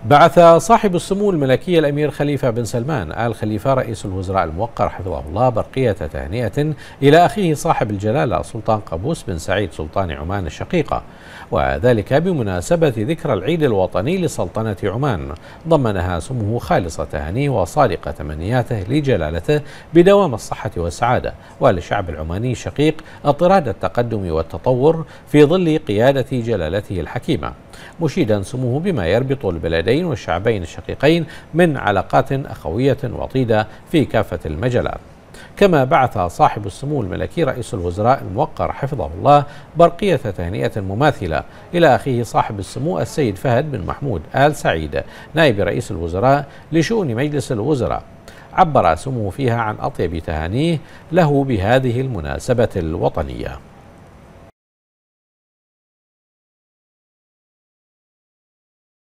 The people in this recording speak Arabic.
بعث صاحب السمو الملكي الأمير خليفة بن سلمان آل خليفة رئيس الوزراء الموقر حفظه الله برقية تهنئة إلى أخيه صاحب الجلالة سلطان قابوس بن سعيد سلطان عمان الشقيقة، وذلك بمناسبة ذكرى العيد الوطني لسلطنة عمان، ضمنها سموه خالص تهانيه وصادق تمنياته لجلالته بدوام الصحة والسعادة، وللشعب العماني الشقيق اطراد التقدم والتطور في ظل قيادة جلالته الحكيمة، مشيدا سموه بما يربط البلدين والشعبين الشقيقين من علاقات أخوية وطيدة في كافة المجالات. كما بعث صاحب السمو الملكي رئيس الوزراء الموقر حفظه الله برقية تهنئة مماثلة إلى أخيه صاحب السمو السيد فهد بن محمود آل سعيد نائب رئيس الوزراء لشؤون مجلس الوزراء، عبر سموه فيها عن أطيب تهانيه له بهذه المناسبة الوطنية.